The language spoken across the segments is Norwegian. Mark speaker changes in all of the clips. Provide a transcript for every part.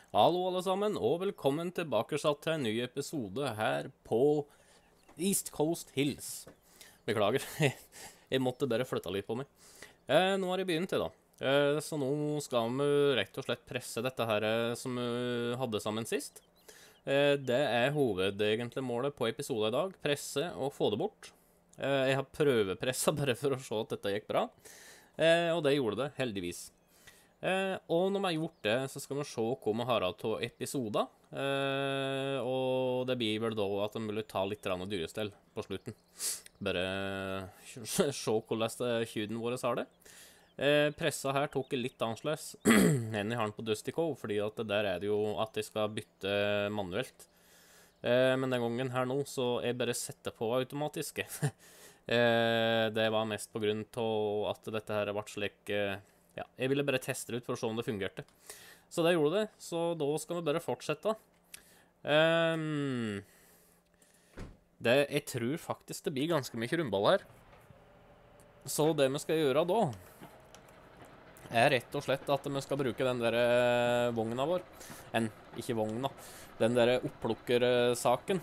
Speaker 1: Hallo alle sammen, og velkommen tilbake til en ny episode her på East Coast Hills. Beklager, jeg måtte bare flytte litt på meg. Nå har jeg begynt til da. Så nå skal vi rett og slett presse dette her som vi hadde sammen sist. Det er egentlig målet på episode i dag, presse og få det bort. Jeg har prøvepresset bare for å se at dette gikk bra, og det gjorde det heldigvis. Og når vi har gjort det, så skal vi se hva vi har av episoder. Og det blir vel da at vi vil ta litt dyrestell på slutten. Bare se hvordan kjuden våre har det. Pressa her tok litt annerledes enn jeg har den på Dusty Cove, fordi at der er det jo at jeg skal bytte manuelt. Men den gangen her nå, så jeg bare setter på automatiske. Det var mest på grunn av at dette her ble slik... Ja, jeg ville bare teste det ut for å se om det fungerte. Så det gjorde det, så da skal vi bare fortsette. Jeg tror faktisk det blir ganske mye rundball her. Så det vi skal gjøre da, er rett og slett at vi skal bruke den der vogna vår. Ikke vogna, den der opplukkersaken.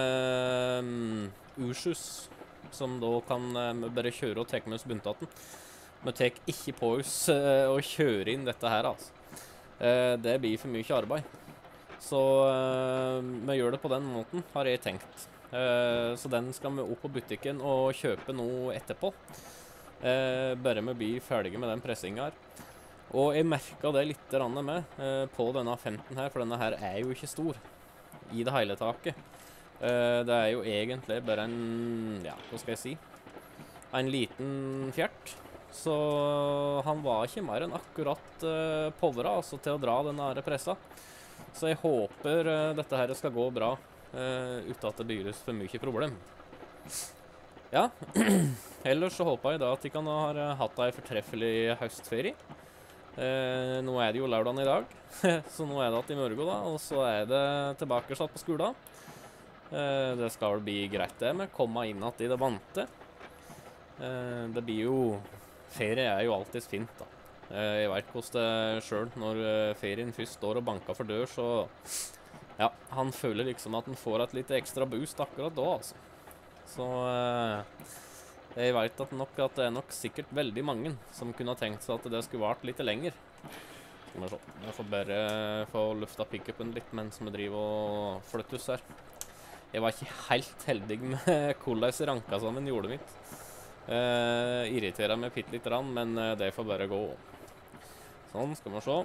Speaker 1: Ursus, som da kan bare kjøre og teke med oss bunntaten. Vi tar ikke på oss å kjøre inn dette her, altså. Det blir for mye arbeid. Så vi gjør det på den måten, har jeg tenkt. Så den skal vi opp på butikken og kjøpe noe etterpå. Bare vi blir ferdige med den pressingen her. Og jeg merket det litt med på denne 15 her, for denne her er jo ikke stor i det hele taket. Det er jo egentlig bare en, ja, hva skal jeg si, en liten fjert. Så han var ikke mer enn akkurat povra, altså, til å dra denne her pressa. Så jeg håper dette her skal gå bra, uten at det blir for mye problem. Ja, ellers så håper jeg da at de kan ha hatt en fortreffelig høstferie. Nå er det jo lørdagen i dag, så nå er det at i morgen da, og så er det tilbake satt på skolen. Det skal vel bli greit det med å komme inn at i det vante. Det blir jo... Ferie er jo alltid fint da. Jeg vet hvordan det selv, når ferien først står og banker for dør, så... Ja, han føler liksom at han får et litt ekstra boost akkurat da, altså. Så... Jeg vet at det er nok sikkert veldig mange som kunne ha tenkt seg at det skulle vært litt lenger. Skal vi se. Jeg får bare få lufta pick-upen litt mens vi driver og flyttes her. Jeg var ikke helt heldig med hvordan ranka sammen jordet mitt. Irriterer meg pitt litt, men det får bare gå. Sånn, skal vi se.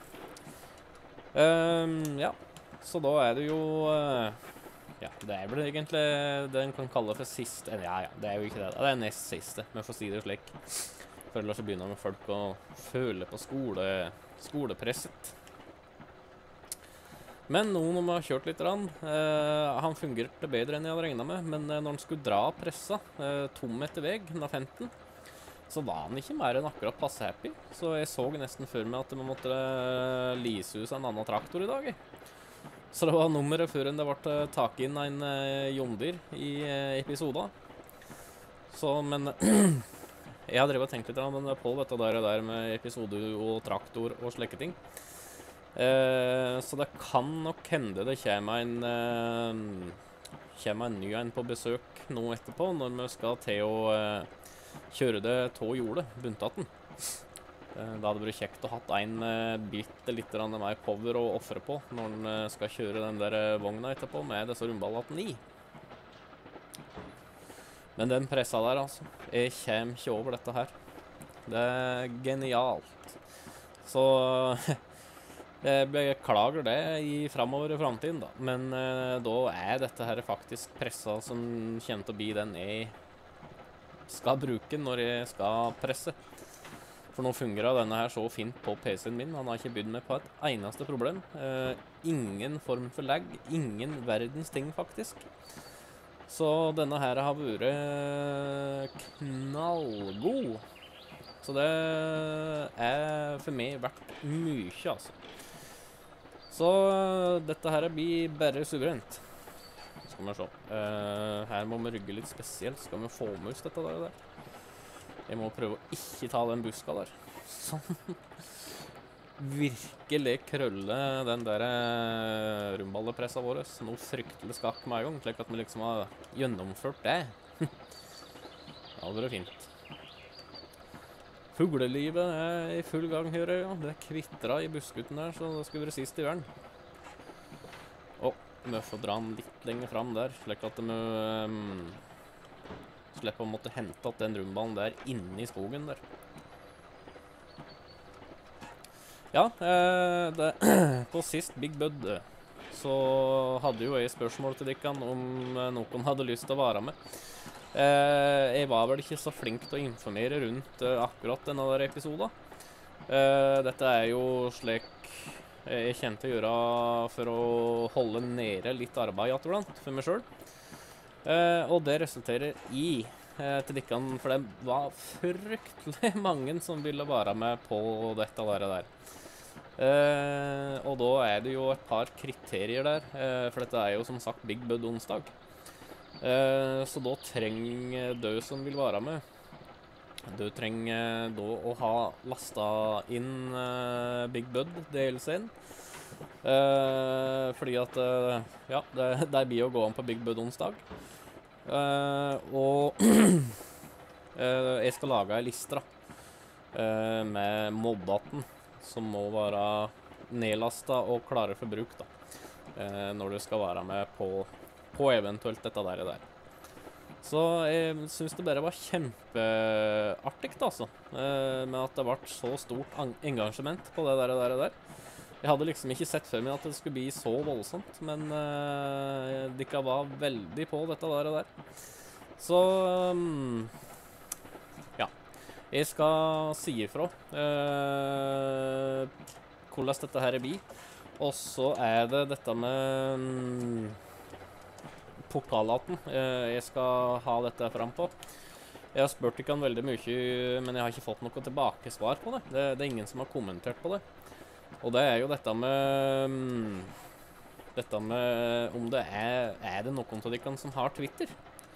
Speaker 1: Ja, så da er det jo ja, det er vel egentlig det en kan kalle for siste. Ja, det er jo ikke det. Det er nest siste, vi får si det slik. For ellers så begynner folk å føle på skolepresset. Men nå når vi har kjørt litt, han fungerte bedre enn jeg hadde regnet med, men når han skulle dra pressa tom etter veg, den 15, så var han ikke mer enn akkurat passe happy. Så jeg så nesten før meg at vi måtte lease ut en annen traktor i dag. Så det var nummeret før det ble taket inn en John-Deere i episoden. Så, men jeg har drevet og tenkt litt på dette der med episode og traktor og slike ting. Så det kan nok hende det kommer en ny en på besøk nå etterpå, når vi skal til å kjøre det til jordet, bunntaten. Det hadde vært kjekt å ha en bitte litt mer power å offre på når en skal kjøre den der vogna etterpå med disse rundballatene i. Men den pressa der, altså, jeg kommer ikke over dette her. Det er genialt. Så... Jeg beklager det fremover i fremtiden da, men da er dette her faktisk pressa som kommer til å bli den jeg skal bruke når jeg skal presse. For nå fungerer denne her så fint på PC-en min, han har ikke bydd meg på et eneste problem. Ingen form for lag, ingen verdens ting faktisk. Så denne her har vært knallgod. Så det er for meg vært mye, altså. Så dette her blir bare suverent. Skal vi se. Her må vi rygge litt spesielt. Skal vi få med oss dette der? Jeg må prøve å ikke ta den buska der. Sånn. virkelig krølle den der rundballepressa vår noe fryktelig skakk med en gang, slik at vi liksom har gjennomført det. Det hadde vært fint. Fuglelivet er i full gang, hører jeg. Ja. Det kvitret i buskuten der, så det skulle være sist i verden. Vi får dra den litt lenger fram der, slik at vi slipper å måtte hente at den rundballen der inne i skogen der. Ja, på sist Big Bud så hadde jo jeg spørsmål til dere om noen hadde lyst til å være med. Jeg var vel ikke så flink til å informere rundt akkurat denne der episoden. Dette er jo slik jeg kjente å gjøre for å holde nede litt arbeid for meg selv. Og det resulterer i til dere, for det var fryktelig mange som ville være med på dette der. Og da er det jo et par kriterier der, for dette er jo som sagt Big Bud onsdag. Så da trenger du som vil være med, du trenger da å ha lastet inn Big Bud DLC-en. Fordi at, ja, det blir å gå an på Big Bud onsdag. Og jeg skal lage en liste med moddaten som må være nedlastet og klare for bruk da, når du skal være med på eventuelt dette der. Så jeg synes det bare var kjempeartig altså, med at det ble så stort engasjement på det der. Jeg hadde liksom ikke sett for meg at det skulle bli så voldsomt, men dere var veldig på dette der. Så ja, jeg skal si ifra hvordan dette her blir. Og så er det dette med portalaten jeg skal ha dette fram på. Jeg har spurt ikke han veldig mye, men jeg har ikke fått noe tilbakesvar på det. Det er ingen som har kommentert på det. Og det er jo dette med om det er det noen av dere som har Twitter.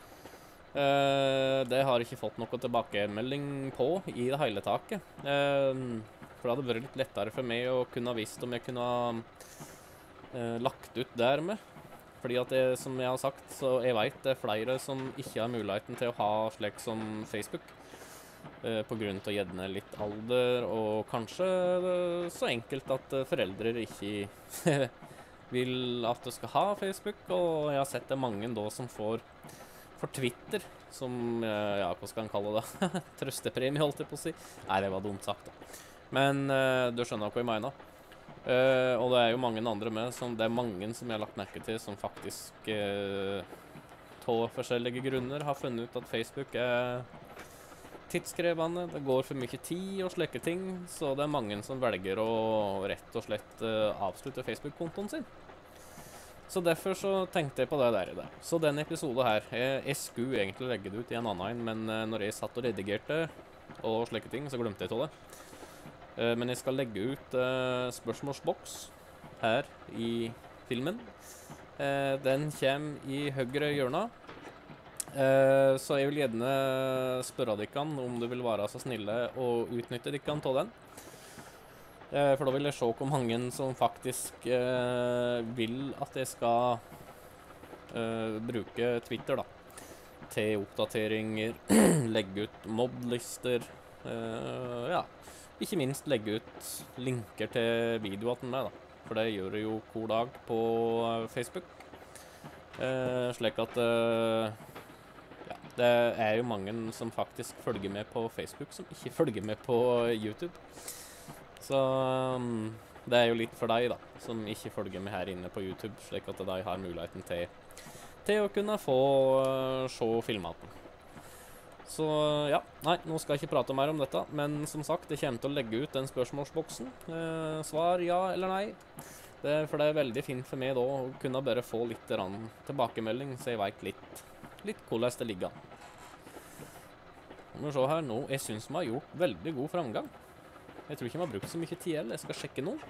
Speaker 1: Det har jeg ikke fått noe tilbakemelding på i det hele taket. For det hadde vært litt lettere for meg å kunne ha visst om jeg kunne ha lagt ut der med. Fordi at som jeg har sagt, så jeg vet det er flere som ikke har muligheten til å ha slik som Facebook. På grunn til å gjerne litt alder, og kanskje så enkelt at foreldre ikke vil at du skal ha Facebook. Og jeg har sett det mange da som får Twitter, som, ja, hva skal en kalle det? Trøstepremie, holdt jeg på å si. Nei, det var dumt sagt da. Men du skjønner hva jeg mener. Og det er jo mange andre med, det er mange som jeg har lagt merke til, som faktisk av forskjellige grunner har funnet ut at Facebook er tidskrevende, det går for mye tid og slike ting, så det er mange som velger å rett og slett avslutte Facebook-kontoen sin. Så derfor så tenkte jeg på det der. Så denne episoden her, jeg skulle egentlig legge det ut i en annen, men når jeg satt og redigerte og slike ting, så glemte jeg til det. Men jeg skal legge ut spørsmålsboks her i filmen. Den kommer i høyre hjørne. Så jeg vil gjerne spørre dere om du vil være så snille og utnytte dere av den. For da vil jeg se hvor mange som faktisk vil at jeg skal bruke Twitter da, til oppdateringer, legge ut modlister, ja. Ikke minst legge ut linker til videoene med, da. For det gjør jeg jo hver dag på Facebook. Slik at ja, det er jo mange som faktisk følger med på Facebook, som ikke følger med på YouTube. Så det er jo litt for deg da, som ikke følger med her inne på YouTube, slik at de har muligheten til å kunne få se filmaten. Så ja, nei, nå skal jeg ikke prate mer om dette, men som sagt, jeg kommer til å legge ut den spørsmålsboksen. Svar ja eller nei. For det er veldig fint for meg da å kunne bare få litt tilbakemelding, så jeg vet litt hvordan det ligger. Må vi se her nå, jeg synes vi har gjort veldig god framgang. Jeg tror ikke vi har brukt så mye tid, eller jeg skal sjekke nå.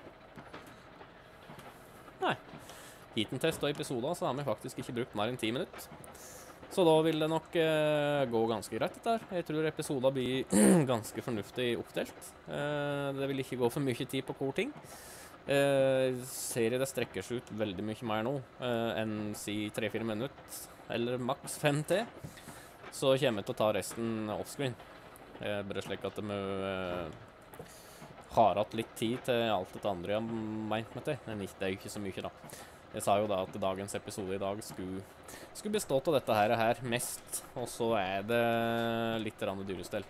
Speaker 1: Nei, hitentest og episoder så har vi faktisk ikke brukt mer enn 10 minutter. Så da vil det nok gå ganske greit dette her. Jeg tror episoden blir ganske fornuftig oppdelt. Det vil ikke gå for mye tid på hver ting. Serien det strekker seg ut veldig mye mer nå enn si 3-4 minutter, eller maks 5 til. Så kommer jeg til å ta resten offscreen. Bare slik at vi har hatt litt tid til alt det andre jeg har meint med til. Men det er jo ikke så mye da. Jeg sa jo da at dagens episode i dag skulle bestå av dette her mest, og så det litt dyrestell.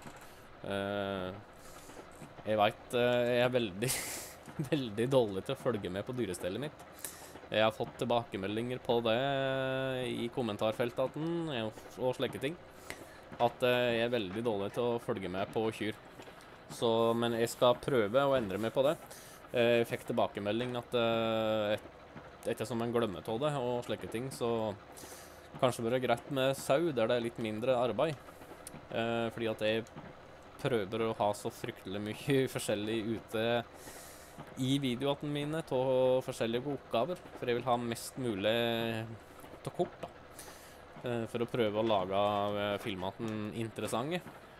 Speaker 1: Jeg vet, jeg veldig, veldig dårlig til å følge med på dyrestellet mitt. Jeg har fått tilbakemeldinger på det i kommentarfeltet og slike ting. At jeg veldig dårlig til å følge med på kyr. Men jeg skal prøve å endre meg på det. Jeg fikk tilbakemelding at ettersom en glemmer av det og slike ting, så kanskje det blir greit med sau, der det litt mindre arbeid. Fordi at jeg prøver å ha så fryktelig mye forskjellig ute i videoene mine av forskjellige oppgaver, for jeg vil ha mest mulig av kort da. For å prøve å lage filmene interessante.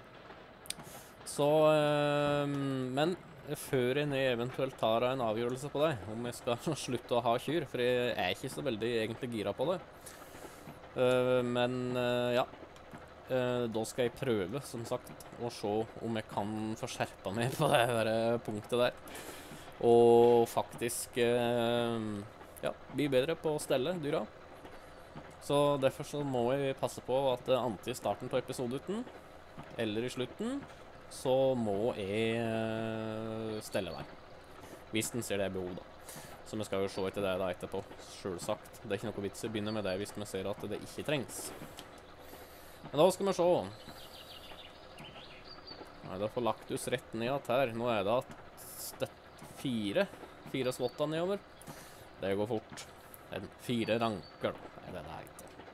Speaker 1: Men før jeg eventuelt tar en avgjørelse på det, om jeg skal slutte å ha kyr, for jeg ikke så veldig egentlig gira på det. Ja, da skal jeg prøve, som sagt, å se om jeg kan få skjerpa meg på det der punktet der. Og faktisk, ja, bli bedre på å stelle dyra. Så derfor så må jeg passe på at enten i starten på episoden, eller i slutten, så må jeg stelle deg. Hvis den ser det behov da. Så vi skal jo se etter det da etterpå, selvsagt. Det er ikke noe vits å begynne med det hvis vi ser at det ikke trengs. Men da skal vi se. Nei, da får Lactus rett ned her. Nå det 4 svotter nedover. Det går fort. 4 ranker da, det heter.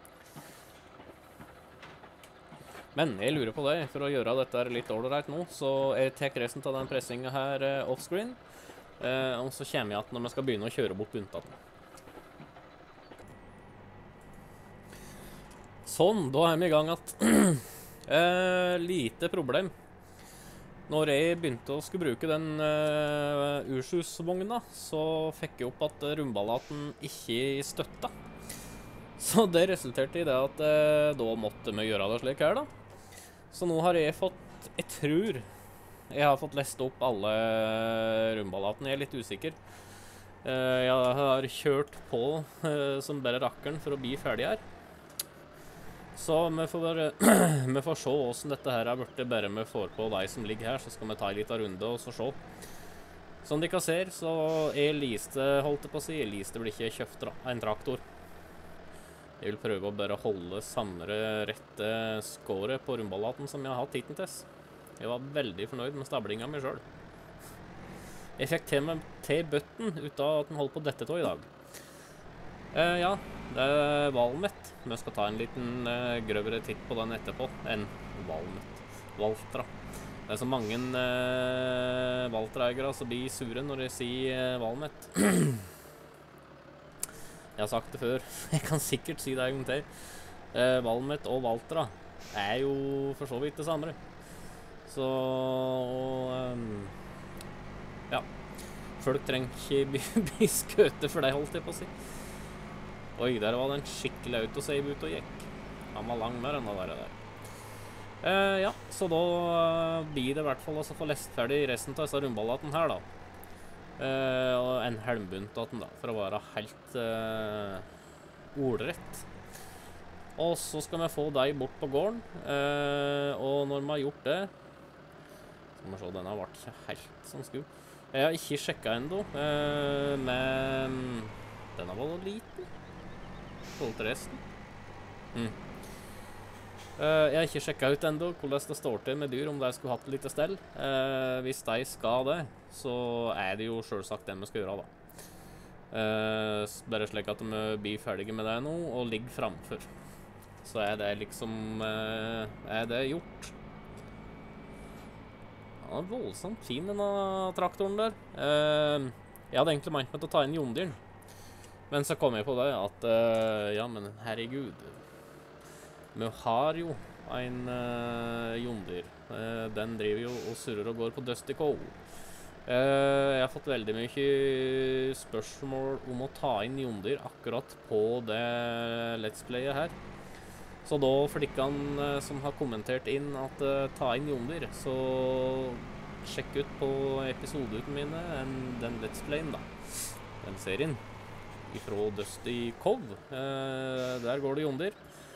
Speaker 1: Men jeg lurer på det, for å gjøre dette litt ålreit nå, så jeg tar resten av den pressingen her offscreen, og så kommer jeg at når vi skal begynne å kjøre bort bunntaten. Sånn, da vi i gang at lite problem. Når jeg begynte å skulle bruke den Ursus-vogna, så fikk jeg opp at rumballaten ikke støtta. Så det resulterte i det at da måtte vi gjøre det slik her da. Så nå har jeg fått, jeg tror jeg har fått lest opp alle rumballatene. Jeg er litt usikker. Jeg har kjørt på som bare rakkeren for å bli ferdig her. Så vi får se hvordan dette her har blitt bare vi får på de som ligger her. Så skal vi ta en liten runde og så se. Som dere ser, så jeg liste, holdt jeg på å si, jeg liste blir ikke kjøpt en traktor. Jeg vil prøve å bare holde samme rette skåret på rumballaten som jeg har hatt hittil. Jeg var veldig fornøyd med stablinga mi selv. Jeg fikk til bøtten ut av at den holdt på dette i dag. Ja, det Valmet. Vi skal ta en liten grøvere titt på den etterpå. En Valmet. Valtra. Det så mange Valtra-eiere som blir sure når de sier Valmet. Jeg har sagt det før, jeg kan sikkert si det en gang til. Valmet og Valtra jo for så vidt det samme. Så, ja, folk trenger ikke bli skøte for det, holdt jeg på å si. Oi, der var det en skikkelig autosave ut og gikk. Han var lang mer enn det der. Ja, så da blir det i hvert fall å få lest ferdig resten av disse rumballaten her da. Og en helmbuntaten da, for å være helt ordrett. Og så skal vi få deg bort på gården, og når vi har gjort det, skal vi se, denne har vært ikke helt som skulle. Jeg har ikke sjekket enda, men denne var noe liten, forhold til resten. Jeg har ikke sjekket ut enda hvordan det står til med dyr, om de skulle hatt litt stell. Hvis de skal det, så det jo selvsagt det vi skal gjøre da. Bare slik at vi blir ferdige med det nå, og ligger framfor. Så det liksom, det gjort. Den var voldsomt fin, denne traktoren der. Jeg hadde egentlig meint meg til å ta inn Jondyren. Men så kom jeg på det at, ja, men herregud. Vi har jo en Jondyr. Den driver jo og surrer og går på Dusty Cove. Jeg har fått veldig mye spørsmål om å ta inn Jondyr akkurat på det Let's Playet her. Så da, for dere som har kommentert inn at ta inn Jondyr, så sjekk ut på episodene mine den Let's Playen da. Den serien ifra Dusty Cove. Der går det Jondyr.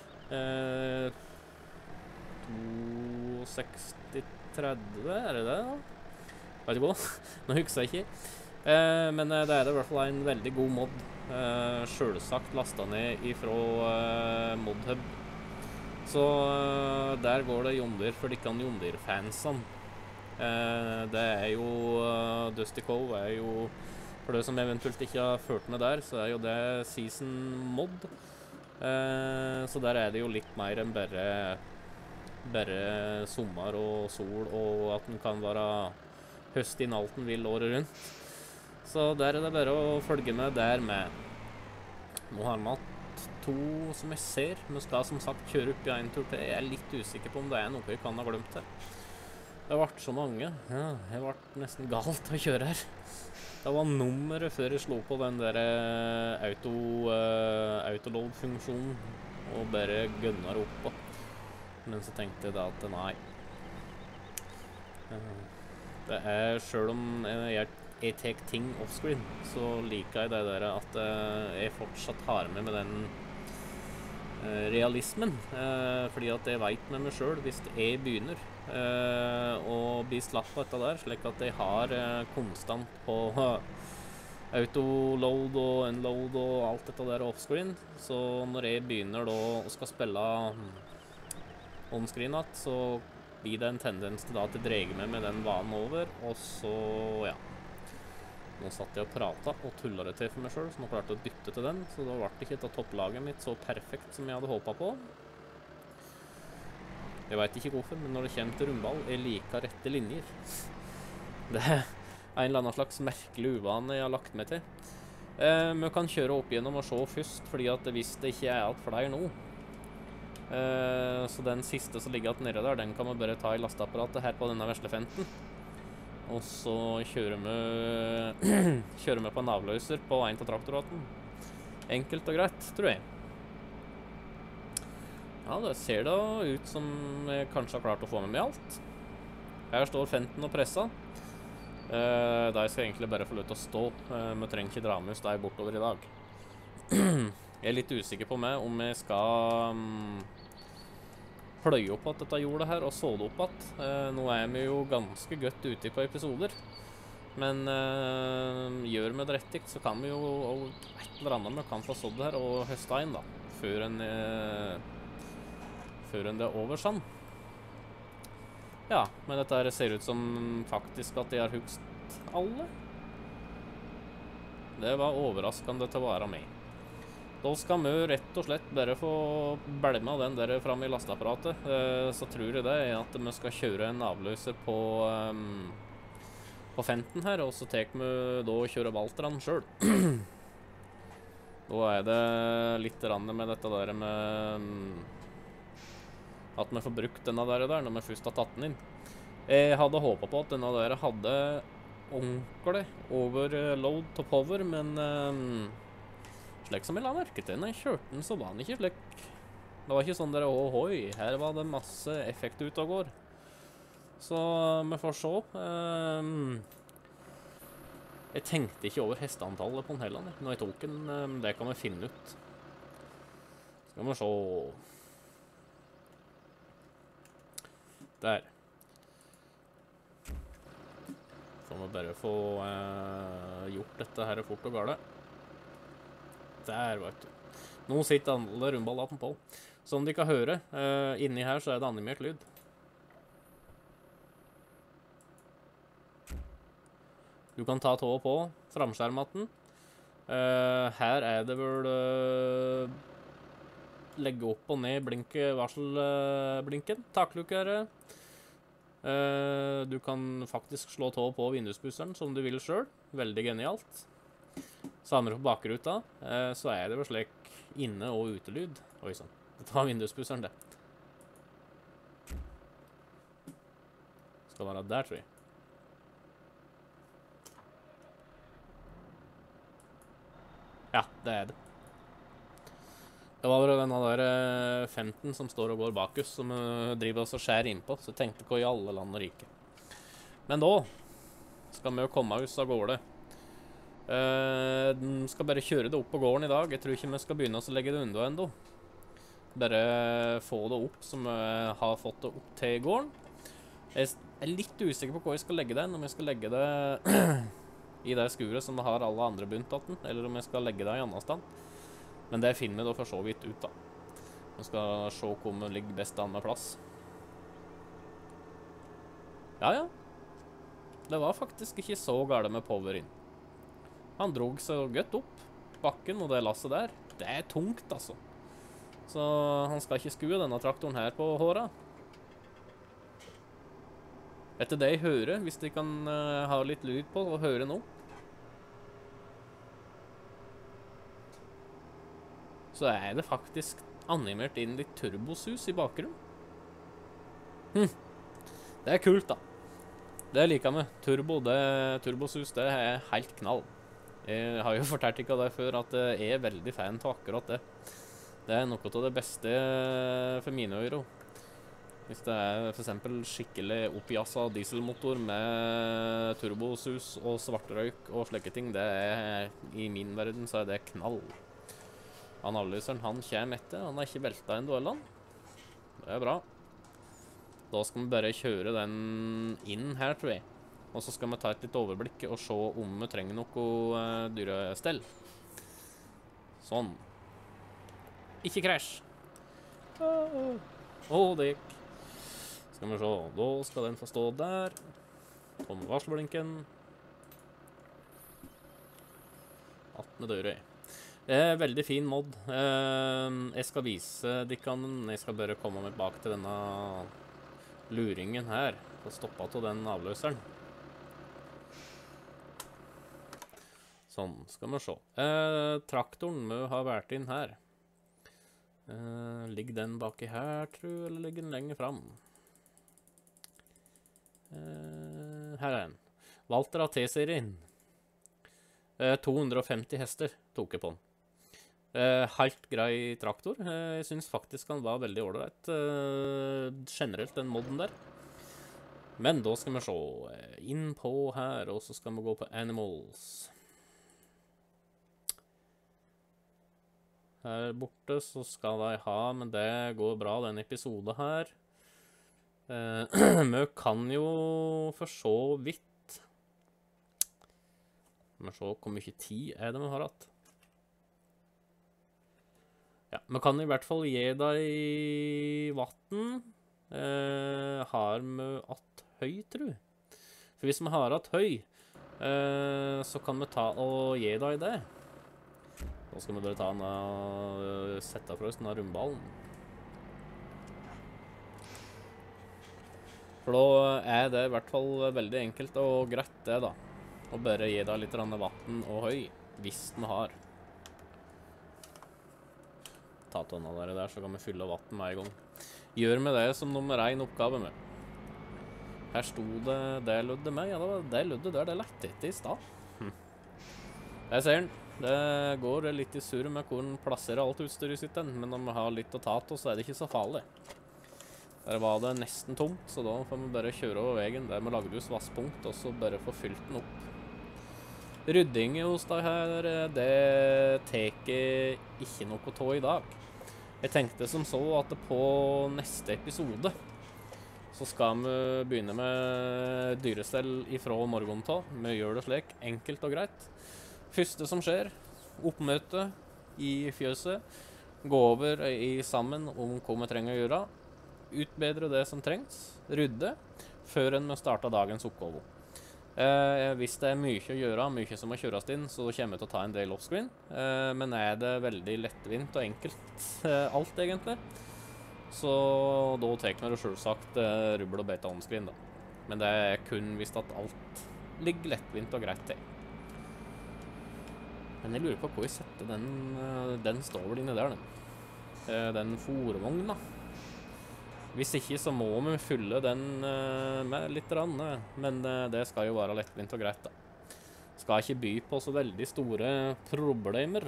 Speaker 1: 62-30, er det det da? Vet ikke hva, nå husker jeg ikke. Men det er det i hvert fall en veldig god mod. Selvsagt lastet ned ifra ModHub. Så der går det Jondyr for de kan Jondyr-fansene. Det er jo Dusty Cove er jo, for det som eventuelt ikke har ført med der, så er jo det season mod. Så der er det jo litt mer enn bare sommer og sol, og at den kan være høst i nalten vil året rundt. Så der er det bare å følge med der med. Nå har vi hatt 2 som jeg ser. Vi skal som sagt kjøre opp i en tur til. Jeg er litt usikker på om det er noe jeg kan ha glemt her. Det har vært så mange. Ja, jeg ble nesten galt å kjøre her. Det var nummeret før jeg slo på den der autoload-funksjonen og bare gønner oppå. Men så tenkte jeg da at nei. Det er, selv om jeg tek ting offscreen, så liker jeg det der at jeg fortsatt har med den realismen. Fordi at jeg vet med meg selv, hvis jeg begynner å bli slapp på dette der, slik at jeg har konstant på autoload og unload og alt dette der offscreen, så når jeg begynner da og skal spille onscreen at, så blir det en tendens til da at jeg dreger med den vanen over, og så, ja. Nå satt jeg og pratet og tullet det til for meg selv, så nå klarte jeg å bytte til den, så da ble det ikke et topplaget mitt så perfekt som jeg hadde håpet på. Jeg vet ikke hvorfor, men når det kommer til rundball, jeg liker rette linjer. Det er en eller annen slags merkelig uvane jeg har lagt meg til. Vi kan kjøre opp gjennom og se først, fordi at hvis det ikke er alt flere nå, så den siste som ligger nede der, den kan vi bare ta i lasteapparatet her på denne veslefenten. Og så kjører vi på en avløser på en av traktoraten. Enkelt og greit, tror jeg. Ja, det ser da ut som jeg kanskje har klart å få med meg alt. Her står fenten og pressa. De skal egentlig bare få lov til å stå. Vi trenger ikke dra med oss de bortover i dag. Jeg er litt usikker på meg om jeg skal pløye opp at dette jordet her og så det opp at. Nå er vi jo ganske godt ute på episoder. Men gjør vi det rettig, så kan vi jo et eller annet vi kan få sådd her og høste inn da. Før en det er over sånn. Ja, men dette her ser ut som faktisk at de har hugst alle. Det var overraskende til å være med. Da skal vi rett og slett bare få bælma den der fram i lasteapparatet. Så tror jeg det er at vi skal kjøre en avløser på fenten her, og så tek vi da og kjøre Valtran selv. Da er det litt med dette der med at vi får brukt denne der når vi først har tatt den inn. Jeg hadde håpet på at denne der hadde ordentlig overload til power, men slik som jeg la merke til når jeg kjørte den, så var den ikke slik. Det var ikke sånn der, ohoi, her var det masse effekt ut og går. Så vi får se. Jeg tenkte ikke over hesteantallet på den heller, når jeg tok den. Det kan vi finne ut. Skal vi se. Der. Så må vi bare få gjort dette her fort og gale. Der, vet du. Nå sitter alle rundballaten på. Som de kan høre, inni her så er det animert lyd. Du kan ta tåa på framskjermaten. Her er det vel legge opp og ned varselblinken. Taklukkere. Du kan faktisk slå tåa på vinduspusseren som du vil selv. Veldig genialt. Samer på bakruta, så er det vel slik inne- og utelyd. Oi sånn. Det tar vinduspusseren, det. Skal være der, tror jeg. Ja, det er det. Det var bare denne der 15 som står og går bak oss, som driver oss og skjærer innpå, så jeg tenkte hva i alle land og rike. Men da skal vi jo komme oss av gårde. Skal bare kjøre det opp på gården i dag. Jeg tror ikke vi skal begynne å legge det unna enda. Bare få det opp som vi har fått det opp til gården. Jeg er litt usikker på hvor jeg skal legge den, om jeg skal legge det i det skuret som har alle andre bunntatten, eller om jeg skal legge det i annen stand. Men det finner vi da for så vidt ut da. Vi skal se hvor vi ligger best an med plass. Ja, ja. Det var faktisk ikke så galt med power inn. Han drog så godt opp bakken, og det lasset der, det er tungt altså. Så han skal ikke skue denne traktoren her på håret. Etter det jeg hører, hvis de kan ha litt lyd på og høre nå, så er det faktisk animert inn litt turbosus i bakgrunnen. Det er kult da. Det liker vi. Turbosus, det er helt knall. Jeg har jo fortalt ikke det før, at jeg er veldig fan til akkurat det. Det er noe av det beste for mine øyre. Hvis det er for eksempel skikkelig oppjassa dieselmotor med turbosus og svartrøyk og slike ting, det er, i min verden så er det knall. Han avlyseren, han kommer etter, han har ikke veltet en duelland. Det er bra. Da skal vi bare kjøre den inn her, tror jeg. Og så skal vi ta et litt overblikk og se om vi trenger noe dyrestell. Sånn. Ikke krasj. Det gikk. Skal vi se, da skal den få stå der. Tom varselblinken. 18 dører. Veldig fin mod. Jeg skal vise dikkanen. Jeg skal bare komme meg bak til denne luringen her. Og stoppe til den avløseren. Sånn, skal vi se. Traktoren må ha vært inn her. Ligger den baki her, tror jeg, eller ligger den lenger fram? Her er den. Valtra T-serien. 250 hester tok jeg på den. Helt grei traktor. Jeg synes faktisk han var veldig ordentlig. Generelt den modden der. Men da skal vi se inn på her, og så skal vi gå på Animals. Her borte så skal de ha, men det går bra den episode her. Vi kan jo for så vidt. Vi må se hvor mye tid er det vi har hatt. Ja, vi kan i hvert fall gi deg vatten. Har vi hatt høy, tror jeg. For hvis vi har hatt høy, så kan vi ta og gi deg det. Nå skal vi bare ta den og sette fra oss denne rundballen. For da er det i hvert fall veldig enkelt og greit det da. Og bare gi deg litt vatten og høy, hvis den har. Ta tonna der, så kan vi fylle vatten med en gang. Gjør vi det som nummer 1 oppgave med. Her stod det lødde med, ja det lødde der, det lette etter i stad. Jeg ser den. Det går litt i surr med hvor den plasserer alt utstyret sitt, men når vi har litt å ta til, så er det ikke så farlig. Der var det nesten tomt, så da får vi bare kjøre over veien der vi lagde oss vasspunkt, og så bare få fylt den opp. Rydding hos deg her, det teker ikke noe tå i dag. Jeg tenkte som så at på neste episode så skal vi begynne med dyrestell ifra morgenen til. Vi gjør det slik, enkelt og greit. Første som skjer, oppmøte i fjøset, gå over sammen om hva vi trenger å gjøre, utbedre det som trengs, rydde, før en må starte dagens oppgave. Hvis det er mye å gjøre, mye som må kjøres inn, så kommer jeg til å ta en del offscreen, men er det veldig lettvint og enkelt alt egentlig, så da tar vi det selvsagt rubbel og beta onscreen da. Men det er kun hvis at alt ligger lettvint og greit til. Men jeg lurer på hvor jeg setter den står vel inne der, den. den fôrvogna. Hvis ikke så må vi fylle den med litt rann, men det skal jo være lettvint og greit da. Skal ikke by på så veldig store problemer.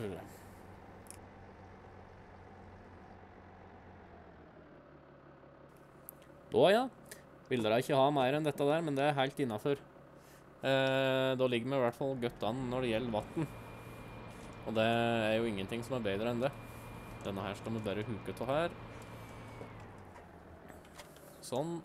Speaker 1: Da ja, vil dere ikke ha mer enn dette der, men det er helt innenfor. Da ligger vi i hvert fall godt an når det gjelder vatten. Og det er jo ingenting som er bedre enn det. Denne her skal vi bare huke til her. Sånn.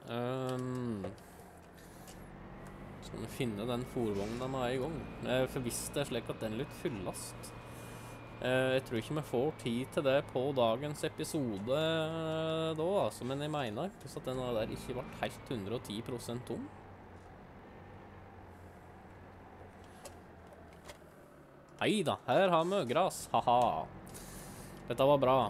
Speaker 1: Så må vi finne den fôrvogna med en gang. For hvis det er slik at den er litt fyllast. Jeg tror ikke vi får tid til det på dagens episode da, altså, men jeg mener at denne der ikke ble helt 110% tom. Neida, her har vi gras, haha. Dette var bra.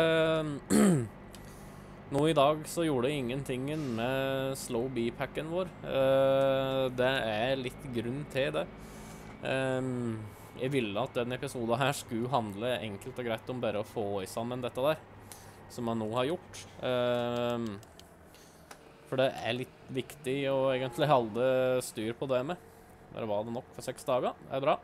Speaker 1: Nå i dag så gjorde ingentingen med slow bee-packen vår. Det er litt grunn til det. Jeg ville at denne episoden her skulle handle enkelt og greit om bare å få i sammen dette der, som jeg nå har gjort. For det er litt viktig å egentlig holde styr på det med. Bare var det nok for 6 dager, det er bra.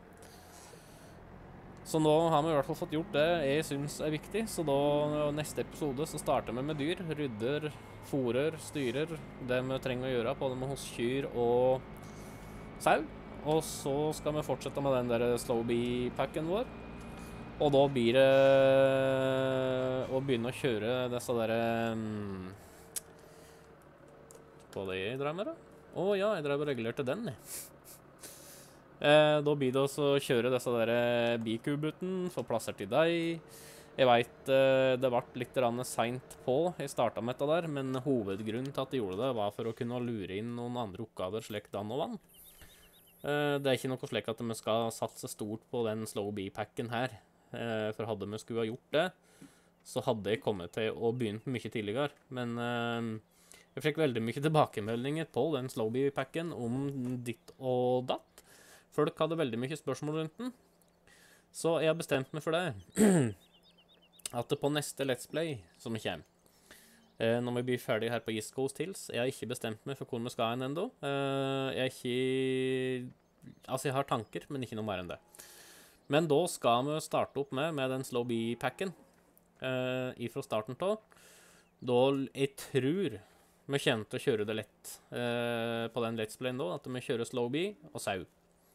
Speaker 1: Så nå har vi i hvert fall fått gjort det jeg synes er viktig, så da neste episode så starter vi med dyr, rydder, fôrer, styrer, det vi trenger å gjøre både med hos kyr og sau. Og så skal vi fortsette med den der slow bee-packen vår. Og da blir det å begynne å kjøre disse der Hva det jeg drev med da? Ja, jeg drev og regulerte den. Da blir det også å kjøre disse der bikubuten, få plasser til deg. Jeg vet det ble litt sent på, jeg startet med dette der, men hovedgrunnen til at jeg gjorde det var for å kunne lure inn noen andre oppgaver slik dann og vann. Det er ikke noe slik at vi skal satse stort på den slow bee-packen her, for hadde vi skulle ha gjort det, så hadde jeg kommet til å begynne mye tidligere, men jeg fikk veldig mye tilbakemeldinger på den slow bee-packen om ditt og datt. Folk hadde veldig mye spørsmål rundt den, så jeg har bestemt meg for det, at det på neste Let's Play som kommer, når vi blir ferdig her på East Coast Hills, jeg har ikke bestemt meg for hvor vi skal inn enda. Jeg er ikke... Altså, jeg har tanker, men ikke noe mer enn det. Men da skal vi starte opp med den slow bee-packen ifra starten av. Da jeg tror vi kommer til å kjøre det lett på den Let's Playen da, at vi kjører slow bee og sau.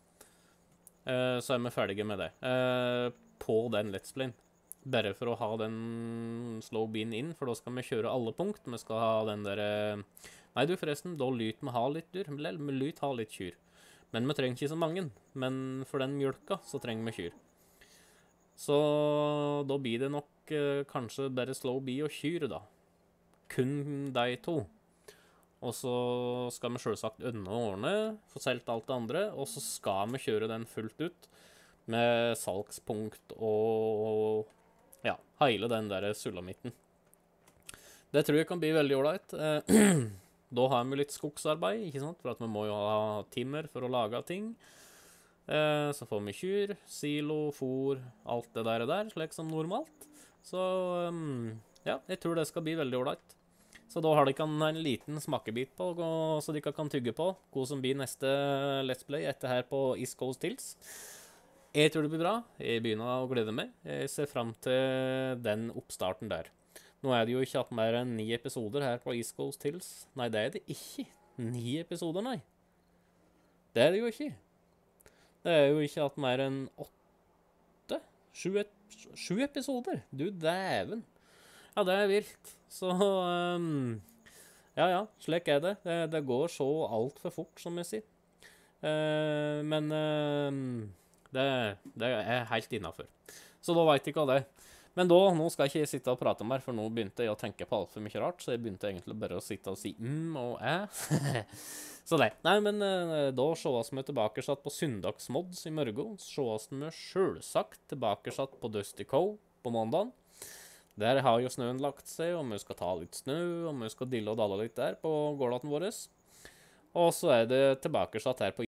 Speaker 1: Så er vi ferdige med det på den Let's Playen. Bare for å ha den slow been inn, for da skal vi kjøre alle punkt. Vi skal ha den der... Nei du forresten, da lyt vi ha litt dyr. Vi lyt ha litt kyr. Men vi trenger ikke så mange. Men for den mjølka så trenger vi kyr. Så da blir det nok kanskje bare slow bee og kyr da. Kun de to. Og så skal vi selvsagt ønne og ordne, få selv alt det andre, og så skal vi kjøre den fullt ut med salgspunkt og ja, hele den der sulamitten. Det tror jeg kan bli veldig ordentlig. Da har vi litt skogsarbeid, ikke sant? For at vi må jo ha timmer for å lage ting. Så får vi kyr, silo, fôr, alt det der, slik som normalt. Så ja, jeg tror det skal bli veldig ordentlig. Så da har de en liten smakebit på, så de kan tygge på hva som blir neste Let's Play etter her på East Coast Hills. Jeg tror det blir bra. Jeg begynner å glede meg. Jeg ser frem til den oppstarten der. Nå er det jo ikke hatt mer enn 9 episoder her på East Coast Hills. Nei, det er det ikke. 9 episoder, nei. Det er det jo ikke. Det er jo ikke hatt mer enn 8, 7 episoder. Du dæven. Ja, det er vilt. Så, ja, slik er det. Det går så alt for fort, som jeg sier. Men det er helt innenfor. Så da vet jeg ikke hva det er. Men da, nå skal jeg ikke sitte og prate mer, for nå begynte jeg å tenke på alt for mye rart, så jeg begynte egentlig bare å sitte og si og Så det. Nei, men da sees vi tilbake satt på Søndagsmods i morgen. Sees vi selvsagt tilbake satt på Dusty Cove på mandagen. Der har jo snøen lagt seg, og vi skal ta litt snø, og vi skal dille og dalle litt der på gårdaten vår. Og så er det tilbake satt her på